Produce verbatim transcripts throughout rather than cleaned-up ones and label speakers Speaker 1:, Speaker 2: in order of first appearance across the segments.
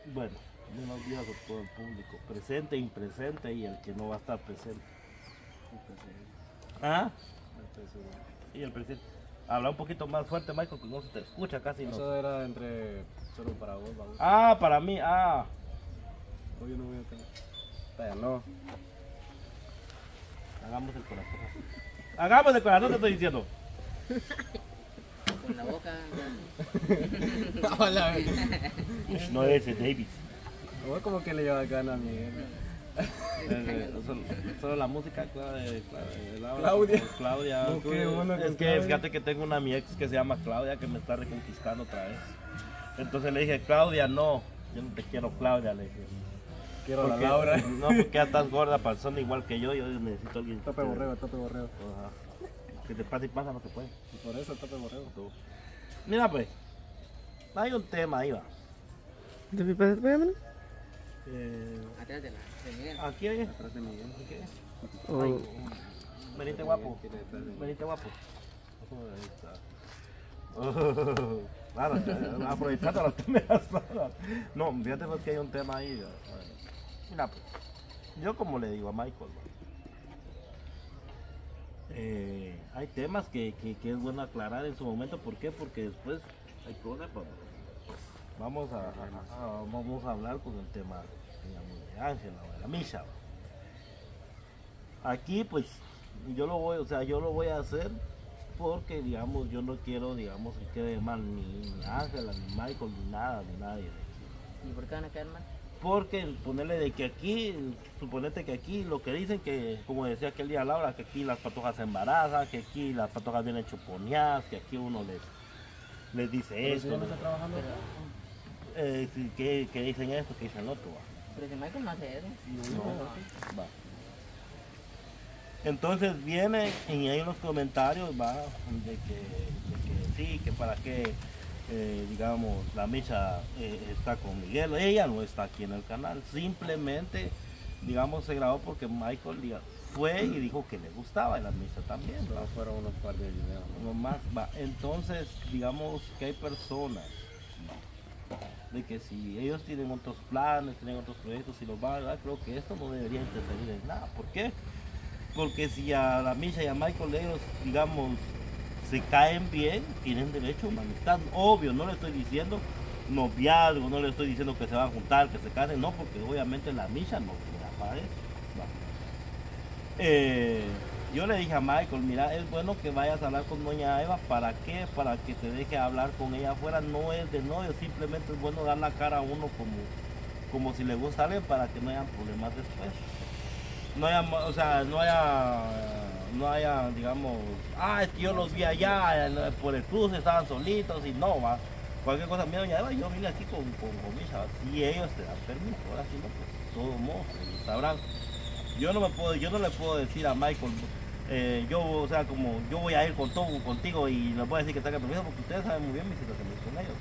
Speaker 1: Bueno, buenos días a todo el público, presente, impresente y el que no va a estar presente.
Speaker 2: El presidente.
Speaker 1: ¿Ah?
Speaker 2: El presidente.
Speaker 1: Y el presidente. Habla un poquito más fuerte, Michael, que no se te escucha casi.
Speaker 2: Eso
Speaker 1: No.
Speaker 2: era entre solo para vos, ¿vale?
Speaker 1: Ah, para mí, ah.
Speaker 2: Hoy yo no voy a tener. Vaya, no.
Speaker 1: Hagamos el corazón. Hagamos el corazón, te estoy diciendo.
Speaker 3: Con la boca.
Speaker 2: Hola,
Speaker 1: Ush, no es ese Davis.
Speaker 2: vos como que le llevas gana a Miguel.
Speaker 1: Eh, solo, solo la música, Claudia. Claudia.
Speaker 2: Claudia.
Speaker 1: Claudia.
Speaker 2: No, qué bueno
Speaker 1: es
Speaker 2: con
Speaker 1: que
Speaker 2: Claudia.
Speaker 1: fíjate que tengo una mi ex que se llama Claudia que me está reconquistando otra vez. Entonces le dije, Claudia, no, yo no te quiero, Claudia, le dije.
Speaker 2: Quiero la
Speaker 1: Porque-
Speaker 2: Laura.
Speaker 1: No, porque ya estás gorda, panzona igual que yo, yo necesito a alguien.
Speaker 2: Tope borrego, tope borrego.
Speaker 1: Ajá. Que te pase y pasa, no se puede.
Speaker 2: Y por eso tope borrego.
Speaker 1: Tú. Mira pues, hay un tema ahí va.
Speaker 4: ¿De mi padre, mano?
Speaker 1: Eh,
Speaker 3: Atrás de la de Miguel.
Speaker 1: aquí hay.
Speaker 2: Atrás de Miguel.
Speaker 1: Aquí hay.
Speaker 4: Oh,
Speaker 1: Ay, venite guapo.
Speaker 2: Quiere detrás de Miguel.
Speaker 1: Venite guapo. Ahí está. Oh, claro, aprovechando las primeras palabras. No, fíjate pues que hay un tema ahí. Mira pues, yo como le digo a Michael, eh, hay temas que, que, que es bueno aclarar en su momento. ¿Por qué? Porque después hay problemas. Vamos a, a- a- vamos a hablar con el tema, digamos, de Ángela o de la Misha. Aquí pues yo lo voy, o sea, yo lo voy a hacer porque digamos yo no quiero, digamos, que quede mal ni, ni Ángela, ni Michael, ni nada, ni nadie.
Speaker 3: ¿Y por qué van a caer mal?
Speaker 1: Porque ponerle de que aquí, suponete que aquí lo que dicen que, como decía aquel día Laura, que aquí las patojas se embarazan, que aquí las patojas vienen chuponeadas, que aquí uno les, les dice
Speaker 2: Pero si
Speaker 1: esto,
Speaker 2: ya no está trabajando.
Speaker 1: eh, sí, que, que dicen esto, que dicen lo otro. Va.
Speaker 3: Pero si Michael no hace eso.
Speaker 1: No, va. Entonces viene y hay unos comentarios va de que, de que sí, que para qué eh, digamos la Misha eh, está con Miguel, ella no está aquí en el canal, simplemente digamos se grabó porque Michael diga, fue y dijo que le gustaba y la Misha también, ¿va?
Speaker 2: Solo fueron unos par de videos. ¿no?
Speaker 1: No más, va. Entonces digamos que hay personas de que si ellos tienen otros planes, tienen otros proyectos, si los van a dar, creo que esto no debería interferir en nada. ¿Por qué? Porque si a la Misha y a Michael ellos, digamos, se caen bien, tienen derecho a una amistad. Obvio, no le estoy diciendo noviazgo, no le estoy diciendo que se van a juntar, que se casen, no, porque obviamente la Misha no quiere para eso. Va. Eh, yo le dije a Michael, mira, es bueno que vayas a hablar con doña Eva, ¿para qué? Para que te deje hablar con ella afuera, no es de novio, simplemente es bueno dar la cara a uno como, como si le gusta a alguien para que no haya problemas después. No haya, o sea, no haya, no haya, digamos, ah, es que yo los vi allá en- por el cruce, estaban solitos y no, va. Cualquier cosa, mira, doña Eva, yo vine aquí con, con, con Misha, si ellos te dan permiso, ahora sí, no, pues, todos modos, ellos sabrán. Yo no me puedo, yo no le puedo decir a Michael, eh, yo, o sea, como yo voy a ir con todo, contigo y le voy a decir que tenga permiso porque ustedes saben muy bien mi situación con ellos.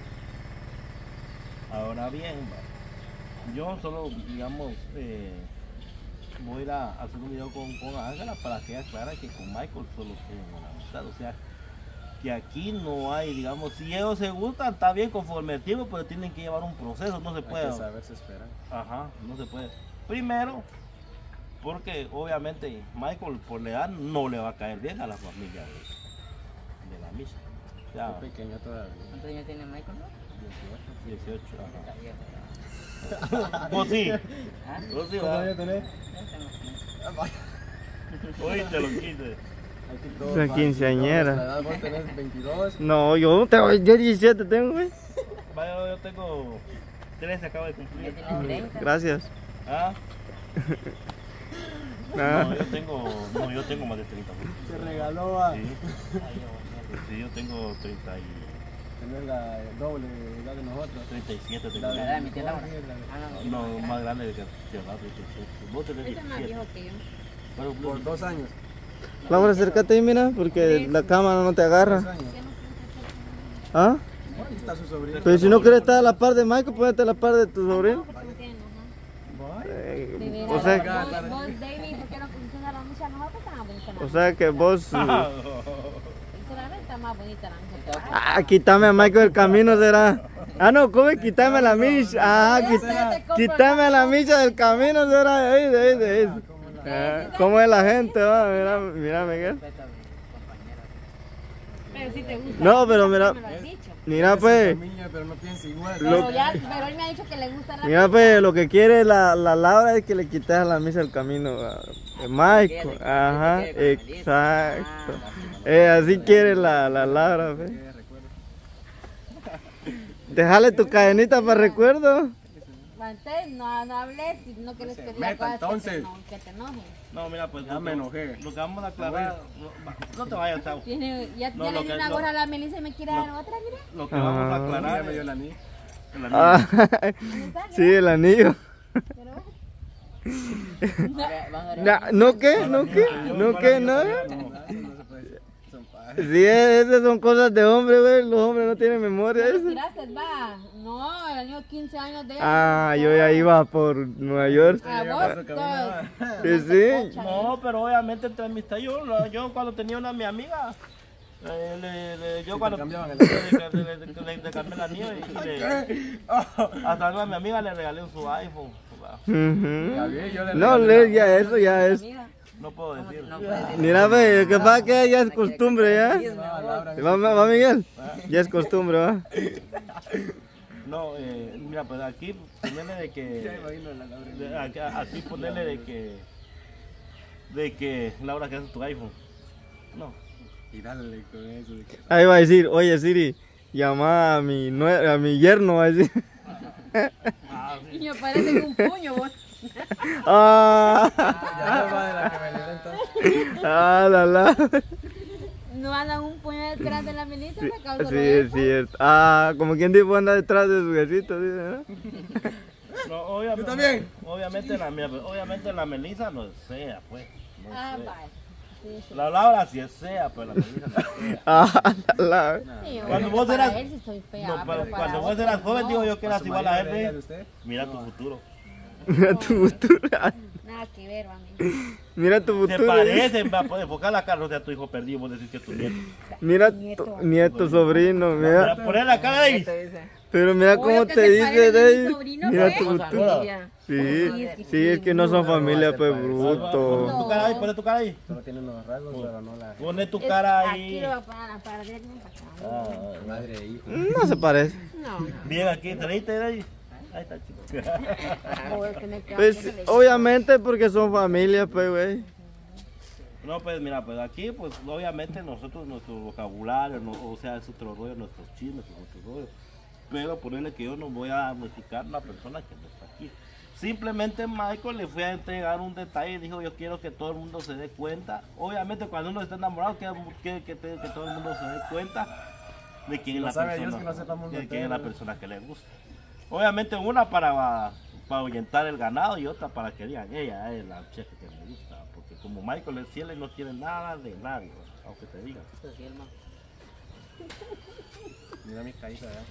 Speaker 1: Ahora bien, va, yo solo, digamos, eh, voy a ir a hacer un video con, con Ángela para que ella aclare que con Michael solo tienen una amistad, o sea, que aquí no hay, digamos, si ellos se gustan, está bien conforme el tiempo, pero tienen que llevar un proceso, no se
Speaker 2: Hay
Speaker 1: puede.
Speaker 2: que saber si esperar.
Speaker 1: Ajá, no se puede. Primero, porque obviamente Michael por la edad no le va a caer bien a la familia de, de la Misha. O sea,
Speaker 2: Muy pequeño todavía.
Speaker 3: ¿Cuántos años tiene Michael?
Speaker 1: dieciocho,
Speaker 3: Está
Speaker 1: ajá.
Speaker 3: viejo.
Speaker 1: Vos sí,
Speaker 3: ¿Ah?
Speaker 1: vos sí,
Speaker 2: ¿Cuántos
Speaker 1: va.
Speaker 2: años tenés?
Speaker 3: Ya tengo-
Speaker 1: Hoy te lo quise.
Speaker 2: Aquí todos
Speaker 4: Una
Speaker 2: van-
Speaker 4: quinceañera.
Speaker 2: todos a nuestra edad, Vos tenés veintidós.
Speaker 4: no, yo tengo, yo diecisiete tengo, güey.
Speaker 1: Vaya, yo tengo trece, acabo de
Speaker 3: Ya
Speaker 1: cumplir.
Speaker 3: tiene treinta.
Speaker 4: Gracias.
Speaker 1: ¿Ah? No,
Speaker 4: Ah,
Speaker 1: yo tengo, no, yo tengo más de treinta.
Speaker 2: Se regaló a
Speaker 1: Sí, sí, yo tengo treinta y
Speaker 2: tener la doble edad de nosotros.
Speaker 1: treinta y siete. Tengo.
Speaker 3: La edad de mi tía Laura.
Speaker 2: Jorge, la de-
Speaker 3: Ah, no,
Speaker 1: No, más grande de que te va treinta y siete. Vos tenés
Speaker 5: Este es más
Speaker 1: diecisiete.
Speaker 5: viejo que yo.
Speaker 1: Pero,
Speaker 2: Por dos años.
Speaker 4: Laura, acércate ahí, mira, porque la cámara no te
Speaker 2: Dos
Speaker 4: agarra.
Speaker 2: años.
Speaker 5: Ya no pienso hacer
Speaker 4: ¿Ah?
Speaker 2: Ahí está su sobrino.
Speaker 4: Pero si no quieres estar a la par de Michael, ponete a la par de tu sobrino.
Speaker 5: porque me tienen enojado.
Speaker 2: Vaya.
Speaker 4: Eh,
Speaker 5: De veras,
Speaker 4: o sea,
Speaker 5: vos, vos, David, ¿por qué no pusiste a la mucha mejor? Porque está más bonita la
Speaker 4: o sea que vos...
Speaker 5: Sinceramente está más bonita la mucha.
Speaker 4: Ah, quítame a Michael del camino, será. Ah, no, come, quítame la micha. Ah, quit- quítame la micha del camino. De ahí, de ahí, de ahí. Ah, ¿cómo es la gente? Va? Mira, mira, Miguel.
Speaker 5: Pero si te gusta.
Speaker 4: No, pero mira,
Speaker 5: Me lo has dicho.
Speaker 4: mira pues,
Speaker 2: Niña, pero no piensa igual.
Speaker 5: Pero, ya, pero él me ha dicho que le gusta la
Speaker 4: mira pues, lo que quiere la, la Laura es que le quites a la misa del camino a a Michael. Ajá, exacto. Eh, así quiere la, la Laura, pues. Déjale tu cadenita para recuerdo.
Speaker 5: Entonces, no, no hables si no quieres que diga
Speaker 2: meta,
Speaker 5: cosas que te,
Speaker 2: entonces.
Speaker 5: eno- que te enojen.
Speaker 1: No, mira, pues
Speaker 2: Ya
Speaker 1: lo
Speaker 2: me
Speaker 1: que-
Speaker 2: enojé.
Speaker 1: Lo que vamos a aclarar, no, no te vayas, chavo.
Speaker 5: Tiene, ya
Speaker 1: No,
Speaker 5: ya
Speaker 1: lo
Speaker 5: le di
Speaker 1: que-
Speaker 5: una
Speaker 1: lo-
Speaker 5: gorra a la Melissa y me quiere dar otra, mira.
Speaker 1: Lo que vamos a
Speaker 4: Ah.
Speaker 2: Ya
Speaker 1: aclarar
Speaker 2: me dio
Speaker 1: es
Speaker 2: la niña.
Speaker 1: el anillo.
Speaker 4: Ah, sí, el anillo. Na- ¿No qué? ¿No qué? ¿No qué? ¿No?
Speaker 2: No, no se puede decir. Son pajas.
Speaker 4: Sí, esas son cosas de hombre, güey. Los hombres no tienen memoria.
Speaker 5: ¿No
Speaker 4: Eso.
Speaker 5: lo tiraste, va? No, el año quince años de él.
Speaker 4: Ah, yo ya iba por Nueva York.
Speaker 5: A
Speaker 2: Ya
Speaker 5: vos,
Speaker 2: pasó caminaba.
Speaker 5: todo.
Speaker 4: Sí, sí.
Speaker 1: No, pero obviamente entre amistad, yo, lo- yo cuando tenía una mi amiga, eh, le- le- yo cuando
Speaker 2: cambiaban el-
Speaker 1: le, le, le, le- le cambié el anillo y, y le, hasta a mi amiga le regalé su iPhone.
Speaker 4: Ujú.
Speaker 2: Ya vi, yo le
Speaker 4: No,
Speaker 2: regalé
Speaker 4: le, ya eso ya es.
Speaker 3: Amiga,
Speaker 1: No puedo decir.
Speaker 3: no puedes decir.
Speaker 4: Mira, ve, que pasa que ya es costumbre, ¿ya?
Speaker 2: la- Laura,
Speaker 4: ¿Va, va, Miguel? Ya es costumbre, ¿va?
Speaker 1: No, eh, mira, pues aquí ponerle de
Speaker 2: Ya
Speaker 1: que,
Speaker 2: imagino la Laura.
Speaker 1: de- aquí, aquí ponerle de que, de que Laura, que hace tu iPhone. No.
Speaker 2: Y dale con eso de que...
Speaker 4: Ahí va a decir, oye Siri, llama a mi, nue- a mi yerno, va a decir.
Speaker 5: Y me parece un puño, vos.
Speaker 4: Ah,
Speaker 2: Ya no va de la que me dio entonces.
Speaker 4: ah, la la.
Speaker 5: No andan un puño detrás de la Melissa, me causó
Speaker 4: Sí, es cierto. Ah, como quien dice, anda detrás de su gatito, dice, ¿no?
Speaker 1: No, obviamente,
Speaker 2: ¿Tú también?
Speaker 1: Obviamente la, mía, pues, obviamente la Melissa no es fea, pues. No es
Speaker 5: Ah,
Speaker 1: fea.
Speaker 5: vale. Sí, sí.
Speaker 1: La Laura sí es fea, pero la Melissa no es fea.
Speaker 4: Ah, la la.
Speaker 5: Sí,
Speaker 1: Cuando
Speaker 5: obvio,
Speaker 1: vos
Speaker 5: para
Speaker 1: eras-
Speaker 5: él sí soy fea,
Speaker 1: No,
Speaker 5: pero
Speaker 1: pero
Speaker 5: para
Speaker 1: cuando vos
Speaker 5: otros
Speaker 1: eras joven,
Speaker 5: no.
Speaker 1: digo yo que eras
Speaker 2: ¿Su
Speaker 1: igual a
Speaker 2: marido le veía
Speaker 1: él,
Speaker 2: de
Speaker 1: ¿eh?
Speaker 2: usted?
Speaker 1: Mira tu futuro.
Speaker 4: Mira tu futuro.
Speaker 5: Nada que ver, mami.
Speaker 4: Mira tu
Speaker 1: Se
Speaker 4: futuro.
Speaker 1: parecen, va, pues enfocar la cara, o sea, tu hijo perdido, vos decís que es tu nieto.
Speaker 4: Mira tu nieto, sobrino,
Speaker 1: Mira,
Speaker 4: mira.
Speaker 1: poner la cara ahí.
Speaker 3: Esto dice.
Speaker 4: Pero mira
Speaker 5: Obvio
Speaker 4: cómo
Speaker 5: que
Speaker 4: te
Speaker 5: se
Speaker 4: dice
Speaker 5: parece a mi
Speaker 4: de
Speaker 5: sobrino,
Speaker 4: Mira
Speaker 5: pues.
Speaker 4: tu
Speaker 3: Somos
Speaker 4: futuro.
Speaker 3: familia.
Speaker 4: Sí, sí, es que no son familia, pues
Speaker 1: Pon
Speaker 4: bruto.
Speaker 1: tu cara ahí, poné tu cara ahí.
Speaker 2: Solo tiene unos rasgos, pero no la...
Speaker 1: Pone tu
Speaker 5: Es-
Speaker 1: cara
Speaker 5: Aquí
Speaker 1: ahí.
Speaker 5: lo va a poner para arriba, no para acá.
Speaker 1: Ah,
Speaker 2: Madre e hijo.
Speaker 4: No se parece.
Speaker 5: No, no.
Speaker 1: bien aquí, traíste de ahí. Ahí está, chico.
Speaker 5: Voy a tener que
Speaker 4: Pues
Speaker 5: hacerle-
Speaker 4: obviamente porque son familia, pues, güey.
Speaker 1: No, pues mira, pues aquí, pues obviamente nosotros, nuestro vocabulario, no- o sea, es otro rollo, nuestros chismes, es otro rollo. Pero ponerle que yo no voy a modificar a una persona que no está aquí. Simplemente Michael le fue a entregar un detalle y dijo, yo quiero que todo el mundo se dé cuenta. Obviamente cuando uno está enamorado, quiere que, que, que todo el mundo se dé cuenta de quién es
Speaker 2: Lo
Speaker 1: la
Speaker 2: sabe Dios
Speaker 1: persona,
Speaker 2: que no sepamos
Speaker 1: de
Speaker 2: meter,
Speaker 1: quién es la
Speaker 2: ¿no?
Speaker 1: persona que le gusta. Obviamente una para, para ahuyentar el ganado y otra para que digan, ella es la chica que me gusta. Porque como Michael es fiel y no quiere nada de nadie, aunque te digan.
Speaker 3: Esto sí, hermano.
Speaker 2: Mira mi caída, ¿verdad?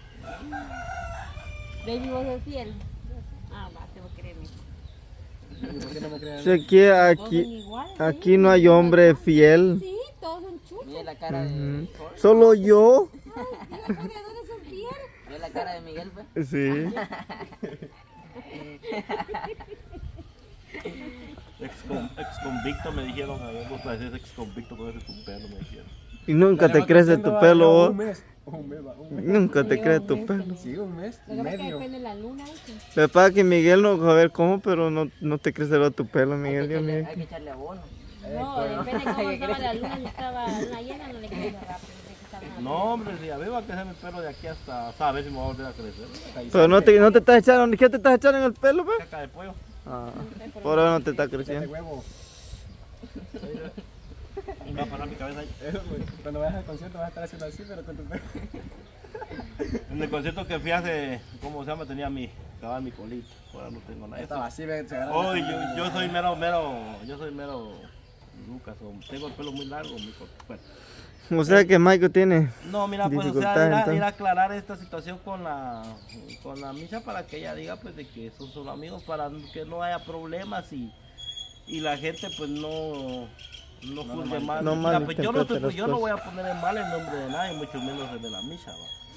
Speaker 5: Baby, vos sos fiel. Ah, va, te voy a querer.
Speaker 2: ¿Y por qué no me creen?
Speaker 4: Si aquí,
Speaker 5: Todos son
Speaker 4: aquí,
Speaker 5: iguales,
Speaker 4: aquí no hay hombre fiel.
Speaker 5: Sí, todos son chulos.
Speaker 3: Mira la cara de
Speaker 4: Ujú.
Speaker 3: Jorge.
Speaker 4: Solo yo.
Speaker 5: Digo, ¿por qué dónde sos fiel?
Speaker 3: Mira la cara de Miguel, pues.
Speaker 4: Sí.
Speaker 1: Ex, ex convicto me dijeron, a ver, vos pareces ex convicto con ese tu pelo, me dijeron.
Speaker 4: Y nunca te
Speaker 2: Dale,
Speaker 4: crece
Speaker 2: otro
Speaker 4: tu
Speaker 2: va,
Speaker 4: pelo,
Speaker 2: no,
Speaker 4: vos.
Speaker 2: Un mes. Un mes, va, un mes.
Speaker 4: Nunca te
Speaker 5: Sí,
Speaker 4: crece
Speaker 5: un
Speaker 4: tu
Speaker 5: mes
Speaker 4: pelo.
Speaker 5: tenés.
Speaker 2: Sí, un mes.
Speaker 5: Lo que pasa es que
Speaker 2: Medio.
Speaker 5: depende de la luna, ¿viste?
Speaker 4: Lo que pasa es que Miguel no saber cómo, pero no, no te crecerá tu pelo,
Speaker 3: Hay
Speaker 4: Miguel.
Speaker 3: que
Speaker 4: Dios
Speaker 3: echarle-
Speaker 4: mío.
Speaker 3: hay que echarle abono.
Speaker 5: No, depende de cómo estaba la luna. Si estaba luna llena, no le crece rápido. tiene que estar una-
Speaker 1: No, hombre, si a mí va a crecer mi pelo de aquí hasta, ¿sabes? Si me va a volver a crecer.
Speaker 4: Pero no te, no te estás echando, ¿qué te estás echando en el pelo, pues?
Speaker 1: Caca de pollo.
Speaker 4: Ah, por ahora no te está
Speaker 2: De
Speaker 4: creciendo.
Speaker 2: huevo.
Speaker 1: Y va a parar mi cabeza ahí.
Speaker 2: Eso, güey. Cuando vayas al concierto vas a estar haciendo así, pero con tu pelo.
Speaker 1: En el concierto que fui hace, ¿cómo se llama? Tenía mi, acababa mi colita. Ahora no tengo nada.
Speaker 2: Estaba así, ve, se agarra
Speaker 1: Oh,
Speaker 2: la-
Speaker 1: yo, yo soy mero, mero, yo soy mero Lucas, o tengo el pelo muy largo, muy corto. Bueno.
Speaker 4: O sea que Michael tiene.
Speaker 1: No, mira, pues, o sea,
Speaker 4: Dificultades,
Speaker 1: ir a,
Speaker 4: entonces.
Speaker 1: ir a aclarar esta situación con la, con la Misha para que ella diga, pues, de que son solo amigos, para que no haya problemas y, y la gente, pues, no, no juzgue mal.
Speaker 4: no
Speaker 1: Mira, pues, yo no,
Speaker 4: malinterprete
Speaker 1: estoy-
Speaker 4: las
Speaker 1: yo no voy
Speaker 4: cosas.
Speaker 1: a poner en mal el nombre de nadie, mucho menos el de la Misha, ¿va?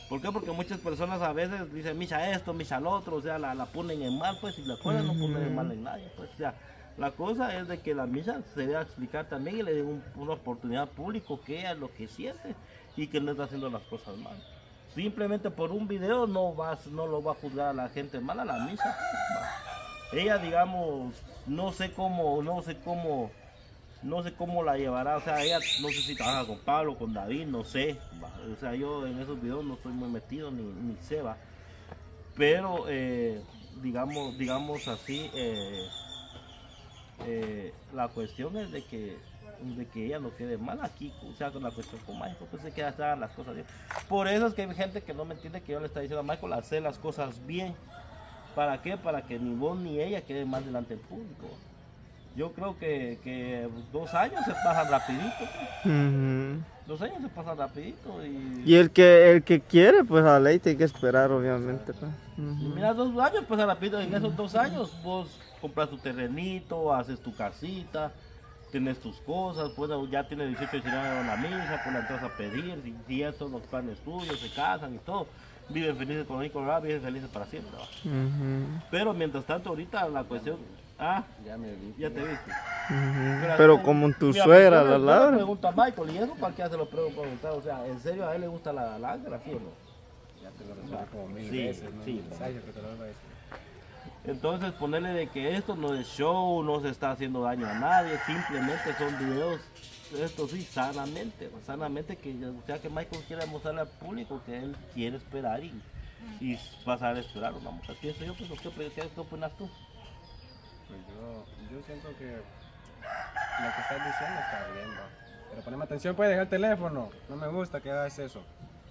Speaker 1: ¿Por qué? Porque muchas personas a veces dicen misa esto, misa lo otro, o sea, la, la ponen en mal, pues, y la cosa no ponen en mal en nadie, pues, o sea, la cosa es de que la misa se debe explicar también y le den un- una oportunidad al público que ella lo que siente y que no está haciendo las cosas mal. Simplemente por un video no vas, no lo va a juzgar a la gente mal a la misa. Va. Ella, digamos, no sé cómo, no sé cómo, no sé cómo la llevará, o sea, ella no sé si trabaja con Pablo, con David, no sé, va. O sea, yo en esos videos no estoy muy metido ni, ni sé, va. Pero, eh, digamos, digamos así, eh, eh, la cuestión es de que, de que ella no quede mal aquí, o sea, con la cuestión con Michael, pues se queda hacer las cosas bien. Por eso es que hay gente que no me entiende que yo le está diciendo a Michael hacer las cosas bien. ¿Para qué? Para que ni vos ni ella queden mal delante del público. Yo creo que, que dos años se pasan rapidito.
Speaker 4: Ujú.
Speaker 1: Dos años se pasan rapidito y...
Speaker 4: Y el que el que quiere, pues a la ley tiene que esperar, obviamente. Pues.
Speaker 1: y
Speaker 4: Ujú.
Speaker 1: mira, dos años pasan rápido. En esos dos años vos compras tu terrenito, haces tu casita, tienes tus cosas, pues ya tienes dieciocho, diecinueve años en la misa, pues la entras a pedir, si, si esos son los planes tuyos, se casan y todo. Viven felices con el Colorado, viven felices para siempre. ¿va?
Speaker 4: Ujú.
Speaker 1: Pero mientras tanto ahorita la cuestión... Ah,
Speaker 2: Ya me vi.
Speaker 1: ya te viste.
Speaker 4: Ujú. Pero como tu
Speaker 1: Mira,
Speaker 4: suegra,
Speaker 1: yo le-
Speaker 4: la
Speaker 1: yo le
Speaker 4: Laura.
Speaker 1: pregunto a Michael, ¿y eso para qué se lo pregunto preguntar? O sea, ¿en serio a él le gusta la, la Ángela, sí o no?
Speaker 2: Ya te lo resuelvo como mil
Speaker 1: Sí,
Speaker 2: veces, ¿no?
Speaker 1: sí.
Speaker 2: Mensaje que te lo voy a decir.
Speaker 1: Entonces ponerle de que esto no es show, no se está haciendo daño a nadie, simplemente son videos, esto sí, sanamente, sanamente que, o sea, que Michael quiere mostrarle al público que él quiere esperar y, y pasar a esperar a una mujer. Pienso yo, pues, ¿qué, qué, qué opinas tú?
Speaker 2: Pues yo, yo siento que lo que estás diciendo está bien, ¿va? Pero poneme atención, puedes dejar el teléfono. No me gusta que hagas eso.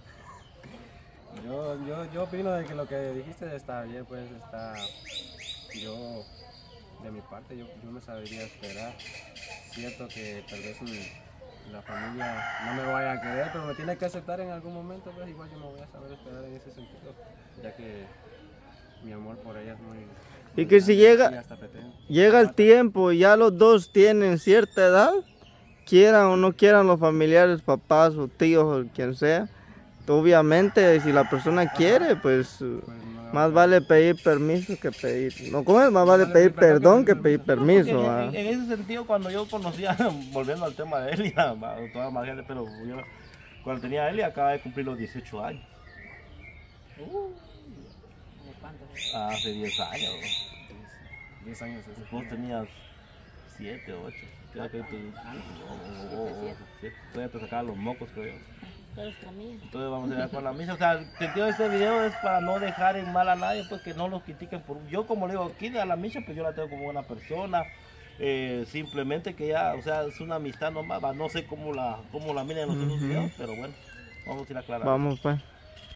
Speaker 2: Yo, yo, yo opino de que lo que dijiste está bien, pues está... Yo, de mi parte, yo, yo me sabría esperar. Cierto que tal vez mm, la familia no me vaya a querer, pero me tiene que aceptar en algún momento, pues igual yo me voy a saber esperar en ese sentido, ya que mi amor por ella es muy...
Speaker 4: Y que si llega-
Speaker 2: y hasta pretendo.
Speaker 4: Llega el tiempo y ya los dos tienen cierta edad, quieran o no quieran los familiares, papás o tíos o quien sea. Obviamente, si la persona quiere, pues
Speaker 2: Pues no le va a
Speaker 4: más vale pedir permiso que pedir. No, ¿cómo es? Más vale pedir perdón que pedir permiso.
Speaker 1: En,
Speaker 4: ¿va?
Speaker 1: en- en ese sentido, cuando yo conocía, volviendo al tema de Elia, ma, toda más gente, pero yo, cuando tenía a Elia, acaba de cumplir los dieciocho años.
Speaker 3: ¿De cuánto?
Speaker 1: Hace diez años.
Speaker 2: diez años es.
Speaker 1: Vos tenías siete o ocho. Creo que tú, o- o- o- siete. Todavía te sacaban los mocos, creo yo.
Speaker 5: Todos comían.
Speaker 1: Entonces vamos a ir con la misa. O sea, el sentido de este video es para no dejar en mal a nadie, pues que no los critiquen por... Yo como le digo, aquí a la misa, pues yo la tengo como buena persona. Eh, simplemente que ya, o sea, es una amistad nomás. va, No sé cómo la, cómo la miran en los otros
Speaker 4: Ujú.
Speaker 1: videos, pero bueno, vamos a ir aclarando.
Speaker 4: Vamos, pues.